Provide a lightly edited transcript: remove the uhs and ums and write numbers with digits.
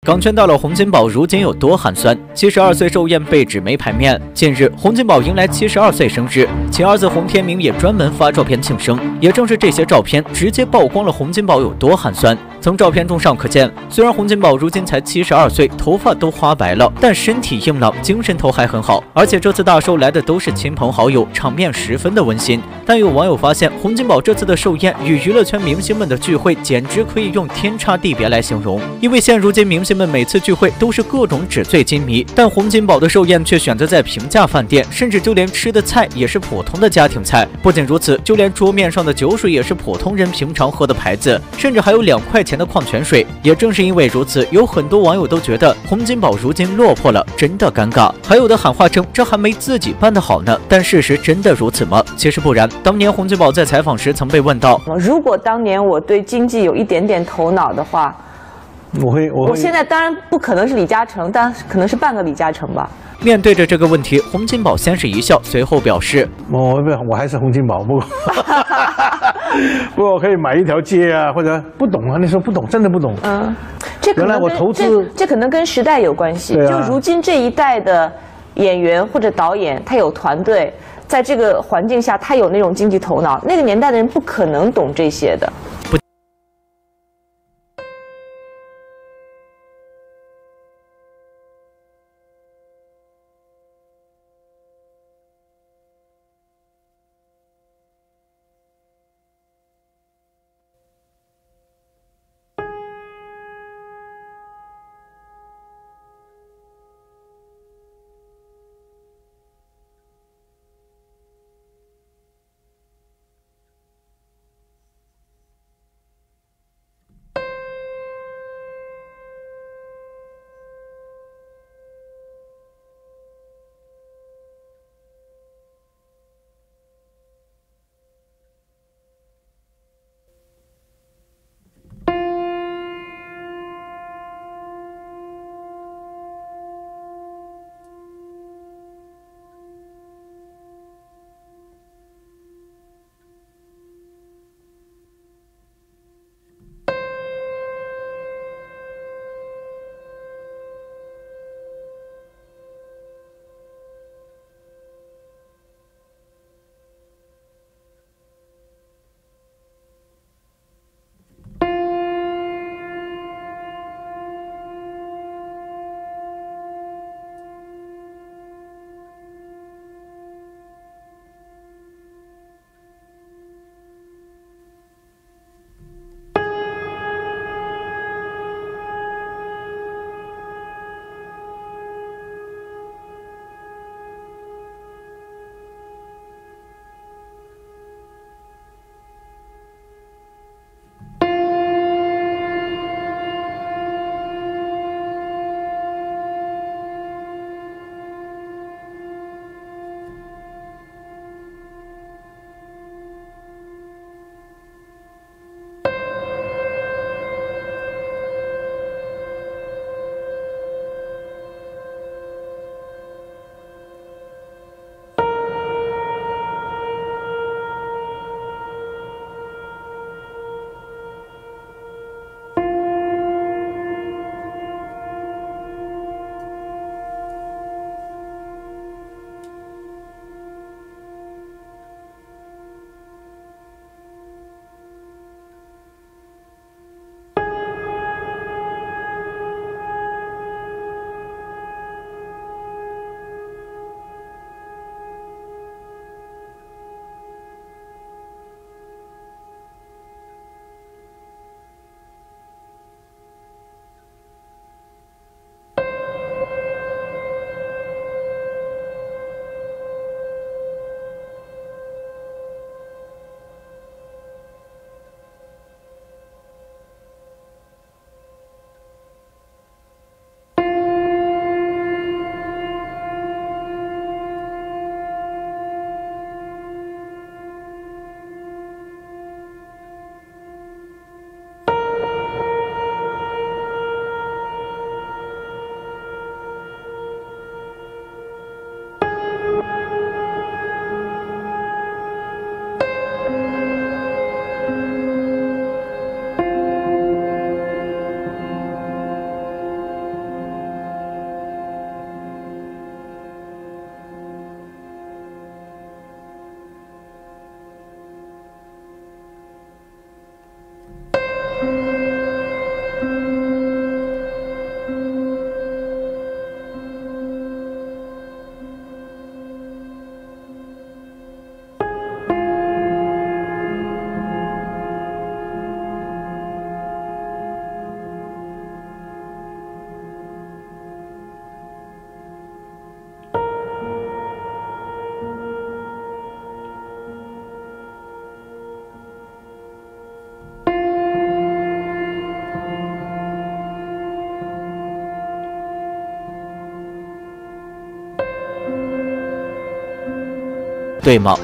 港圈到了洪金宝如今有多寒酸？72岁寿宴被指没牌面。近日，洪金宝迎来72岁生日，其儿子洪天明也专门发照片庆生。也正是这些照片，直接曝光了洪金宝有多寒酸。从照片中上可见，虽然洪金宝如今才72岁，头发都花白了，但身体硬朗，精神头还很好。而且这次大寿来的都是亲朋好友，场面十分的温馨。但有网友发现，洪金宝这次的寿宴与娱乐圈明星们的聚会简直可以用天差地别来形容，因为现如今明星们每次聚会都是各种纸醉金迷，但洪金宝的寿宴却选择在平价饭店，甚至就连吃的菜也是普通的家庭菜。不仅如此，就连桌面上的酒水也是普通人平常喝的牌子，甚至还有2块钱的矿泉水。也正是因为如此，有很多网友都觉得洪金宝如今落魄了，真的尴尬。还有的喊话称这还没自己办得好呢，但事实真的如此吗？其实不然。当年洪金宝在采访时曾被问到， 如果当年我对经济有一点点头脑的话，我现在当然不可能是李嘉诚，但可能是半个李嘉诚吧。 面对着这个问题，洪金宝先是一笑，随后表示：“ 我还是洪金宝，不过我可以买一条街啊，或者不懂啊，那时候不懂，真的不懂。 这可能原来我投资， 这可能跟时代有关系。就如今这一代的演员或者导演，他有团队，在这个环境下，他有那种经济头脑。那个年代的人不可能懂这些的。” 对吗？